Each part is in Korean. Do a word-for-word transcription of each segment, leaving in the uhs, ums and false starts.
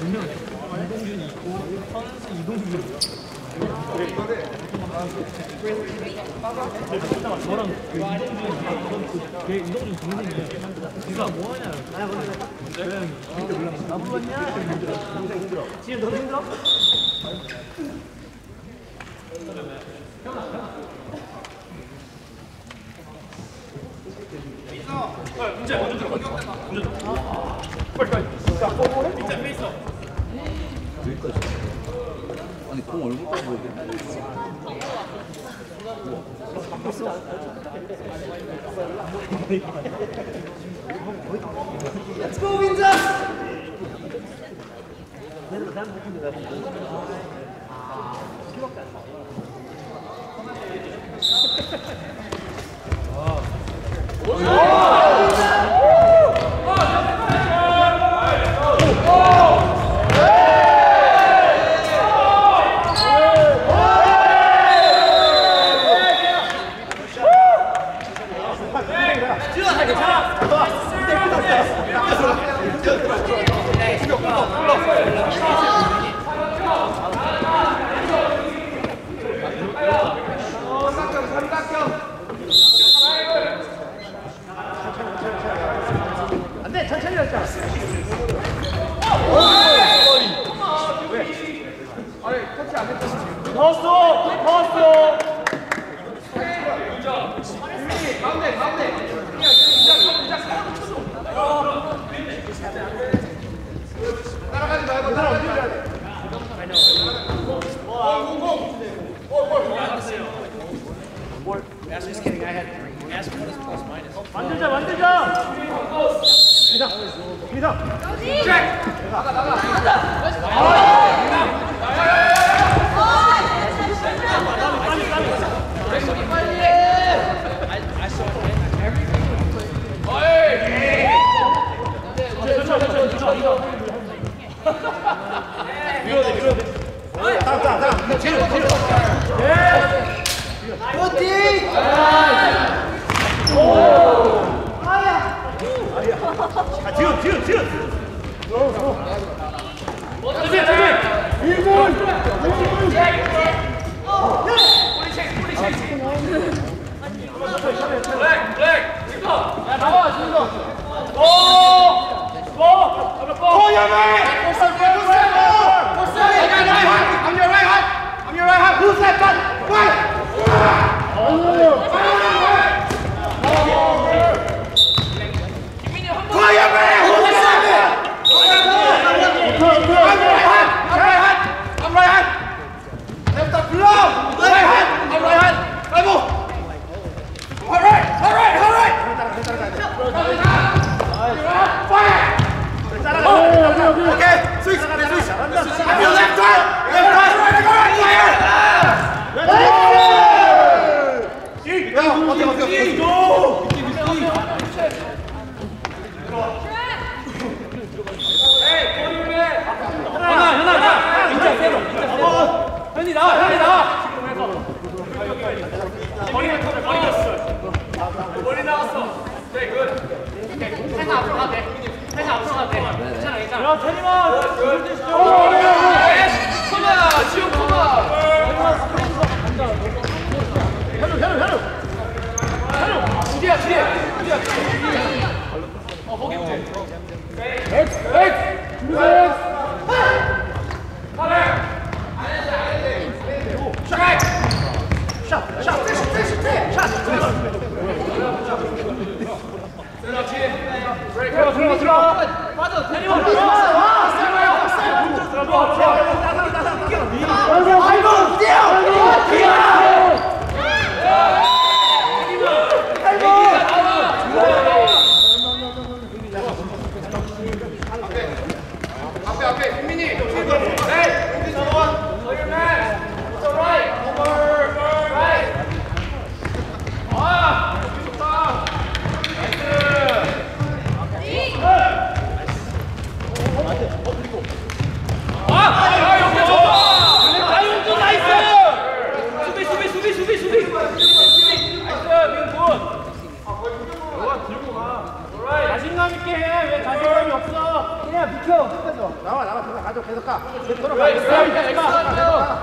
명 이동준이 있고 선수 이동준이 저랑 그 이동준 걔 이동준 동생이에요. 걔가 뭐하냐? 아 뭔데? 저 형이 진짜 몰라. 나 불렀냐? 힘들어. 지금 너무 힘들어? 문제 먼저 들어. 먼저 들어. 빨리 빨리. 자, 볼볼해? 민재 앞에 있어. 여기까지. 아니 공 얼굴까지 보여야 돼. Let's go, 민재! 안돼 천천히 할자. 아니 터치 안 했잖아. 넣었어 넣었어. 가운데 가운데. 따라가지 말고 따라가야 돼. 뭘? Just kidding. I had three. Ask what is plus minus. 만들자 만들자. 기다 기다. 잭. 나가 나가. 밀어야 돼 밀어야 돼. 다음 다음 다음. 뒤로 뒤로. 어디? 아 뒤로 뒤로 뒤로. 준비 준비. 일 분. 뿌리 책 뿌리 책. 블랙 블랙. 야 나와 준서. 오. 오. Oh, your man! What's that? What's that? What's that? I got right hand. I'm your right hand. I'm your right hand. Who's that? Right. Call your man. Who's that? I'm right hand. I'm right hand. I'm right hand. Left up below. Right hand. I'm right hand. Bravo. All right. All right. All right. Fire. Okay, switch, switch. I'm your left hand, left hand, right, right, fire. Go, okay, okay, okay. Go. Hey, 거리를 현아 현아 나. 민재 세로. 현이 나와 현이 나와. 머리를 털어 머리 났어. 머리 나왔어. 오케이 굿. 회사 앞으로 가도 돼. 회사 앞으로 가도 돼. 괜찮아 괜찮아. 야 태림아. 코마 지금 코마. 현우 현우 현우. 뒤야 뒤에 뒤야. 어 거기 문제. 엑스 엑스. 엑스. 샷, 샷, 샷, 샷, 샷. 그렇지. 들어가 들어가 들어가. 빠져. 태림아 들어가. 아이고, 뛰어! 뛰어! 앞에 앞에 국민이. 네. 국민 넘어원. 서울맨. 저 라이. 오버. 라이. 아, 좋다. 아, 아, 여기 좋다. 아윤주 나이스. 수비 수비 수비 수비 수비. 수비. 나이스 민군. 자신감 있게 해. 왜 자신감이 없어? 그냥 비켜. 끝까지 와. 나와 나와 계속 가져 계속 가. 계속 돌아가. 계속 가. 계속 가.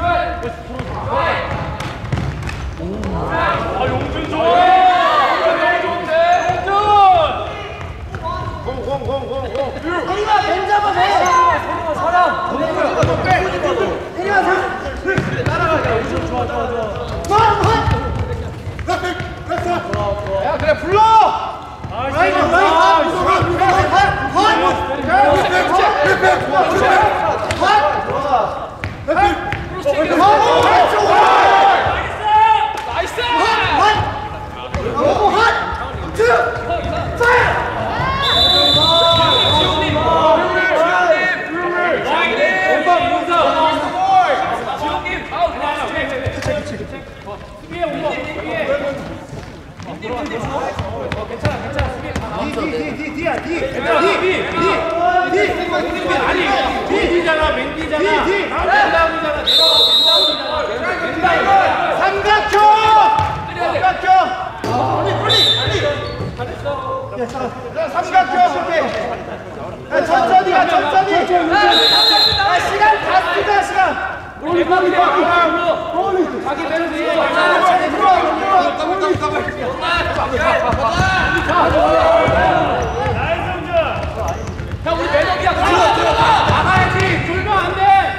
아 용준 좋아. 용준 좋은데. 용준. 공공공공공. 혜리가 벤 잡아 벤. 혜리가 사람. 혜리가 사람. 따라가자. 우선 좋아 좋아 좋아. 야 그래 불러. 라이브 라이브. 나이스. 지훈님. 지훈님. 지훈님. 원방 용사. 지훈님. 아우 그냥. 수비에 원방. 수비에. 님 님 님. 어 괜찮아 괜찮아 수비. 뒤뒤뒤뒤야 뒤. 괜찮아 수비. 뒤뒤뒤 아니 맨디잖아 맨디잖아. 맨다운이잖아. 내가 맨다운이잖아. 삼각형. 삼각형. 야, 삼각형 오케이. 야, 천천히 가 천천히. 야, 시간 다 쓰자 시간. 우리 빨리 빨리 자기 밸런스 들어와 들어와. 형 우리 매력이야. 들어가 나가야지. 돌면 안 돼.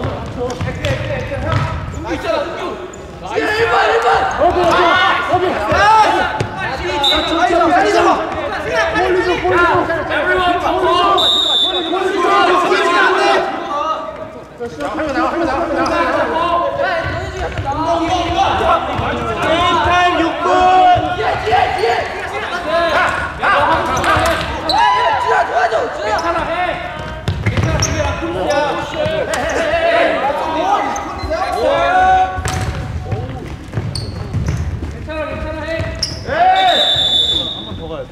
승규 있잖아 승규. 일 번 일 번. 빨리 잡아. 볼리 좀 볼리 좀. 에브리원 잡고. 하면 나와 하면 나와 하면 나와. 타임 육 분. 괜찮아 해. 괜찮아 집에 금이야. 괜찮아 괜찮아 해. 더 가야 돼.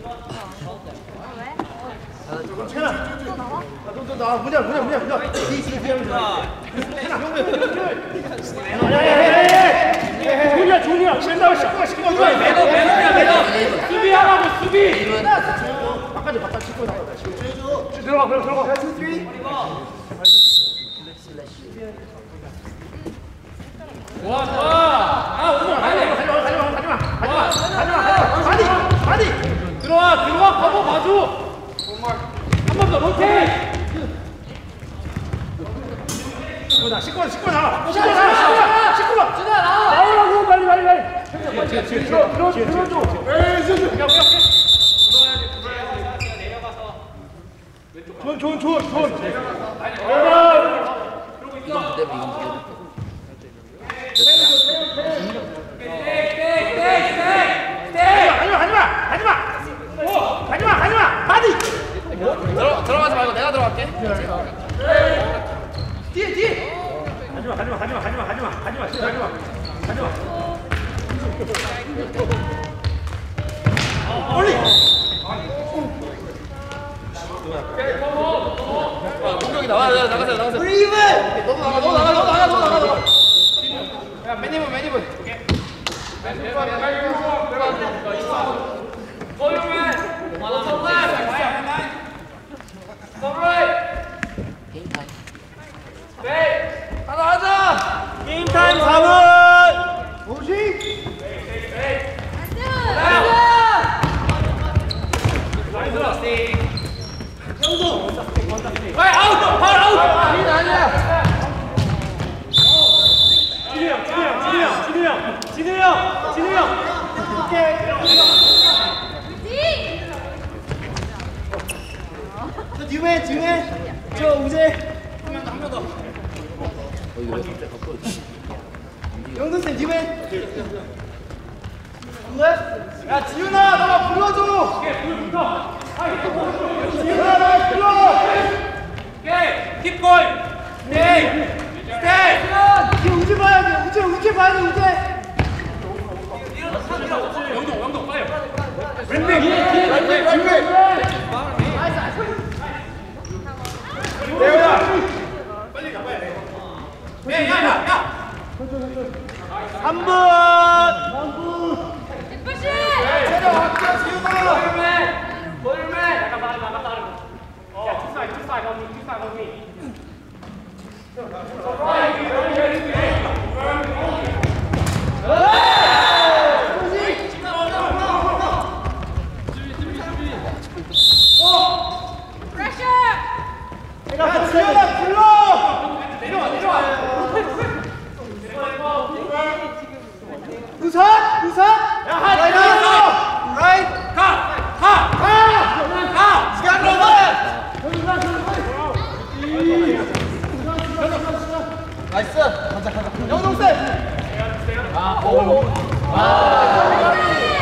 너너 나와 문야 문야 문야 문야. 뒤뒤뒤 조니야 조니야. 맨날 씻고 씻고 이거. 매너 매너야 매너. 수비하라고 수비. 바깥에 바깥 씻고 나와. 들어가 그럼 들어가. 좋아 좋아. 아 오늘 가야 돼. 가지마 가지마 가지마 가지마 가지마 가지마. 아니 아니. 들어와 들어와 커버 봐줘. 한 번 더 로테이. 씻고 씻고 씻고 나와. 씻고 나와. 씻고 나와. 준아 나와. 나오라고 빨리 빨리 빨리. 들어 들어 들어줘. 좋은 좋은 좋은 좋은. 이건 무대 이건 무대. 가지마 가지마 가지마. 가지마 가지마. 아니. 들어 들어가지 말고 내가 들어갈게. 뒤에 뒤에. 가지마 가지마 가지마 가지마 가지마 가지마 진짜 가지마 가지마. 멀리. 공격이 나와 나가세요 나가세요. 브리브. 너도 나가 너도 나가 너도 나가 너도 나가 너도. 야 매니브 매니브. 하나 하자. 게임 타임 사 분. 오십. 왜 아웃 팔 아웃. 진우 형 진우 형 진우 형 진우 형 진우 형 진우 형. 오케이. 저 뒤에 뒤에 저 우재. 어 이거 왜 갑자기 바꿔? 영돈 쌤 뒤에. 야 지훈아 너가 불러줘. 지훈아 너 불러. 오케이 킵 골. 스테이 스테이. 뒤에 우재 봐야 돼. 우재 우재 봐야 돼 우재. 영동 영동 빨리. 왼쪽 왼쪽 왼쪽. 대호야. 빨리 가봐야 돼. 야야야. 삼 분. 체력 확장 지우고. 볼맨 볼맨. 약간 빠르 약간 빠르. 어 투사이 투사이 너 투사이. 야, 지현아, 불러! 내려와 내려와. 우선! 우선! 야, 한! 라인 나왔어! 라인! 가! 가! 가! 가! 시간 넘어! 나이스! 가자, 가자. 영동생! 아, 오. 아.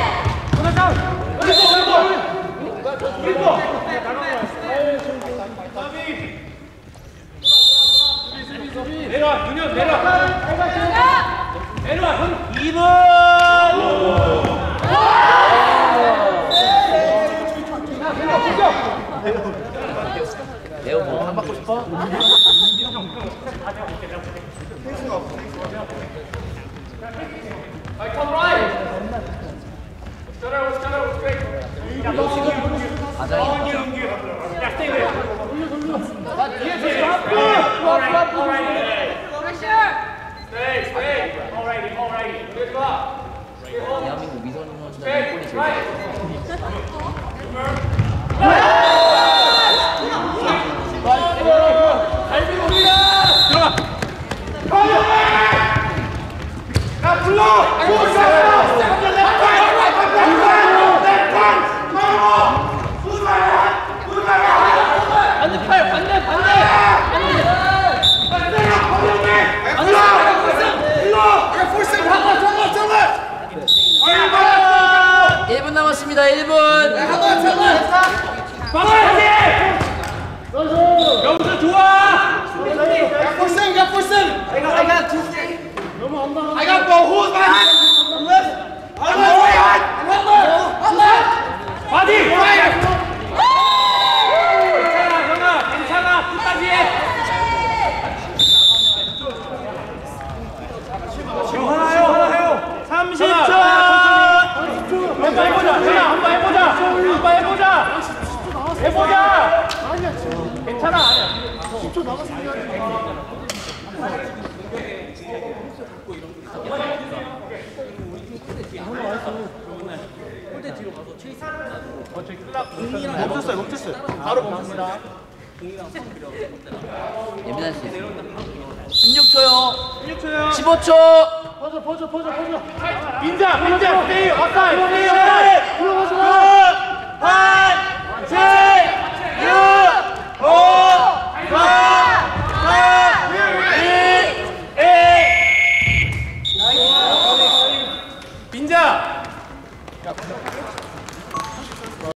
내려와 윤현 내려와. 내려와 형. 이 분! 레오 뭐상 받고 싶어? I come right. What's going on? What's going on? What's great? 아장이 Yeah, stay there. Stay, stay. Alrighty, alrighty. Good luck. 대한민국 미소년 원수단의 골이 제일 Right. 야, 불러! 반대 팔 반대 반대. 일 분 남았습니다. 일 분. 막아야지. 여기서 좋아. I got ball. Who's my hand? I'm my right hand. I'm left. 바디. Right hand. 괜찮아, 형아. 괜찮아. 끝까지 해. 형 하나 해요, 하나 해요. 삼십 초. 한번 해보자. 형아, 한번 해보자. 한번 해보자. 해보자. 괜찮아, 아니야. 멈췄어요, 멈췄어요. 바로 멈췄습니다. 예민할 수 있어. 십육 초요. 십육 초요. 십오 초. 퍼져, 퍼져, 퍼져, 퍼져. 민자, 민자, 스테이, 왔다, 스테이, 들어가지 마. 팔, 칠, 육, 오, 사, 삼, 이, 일. 민자.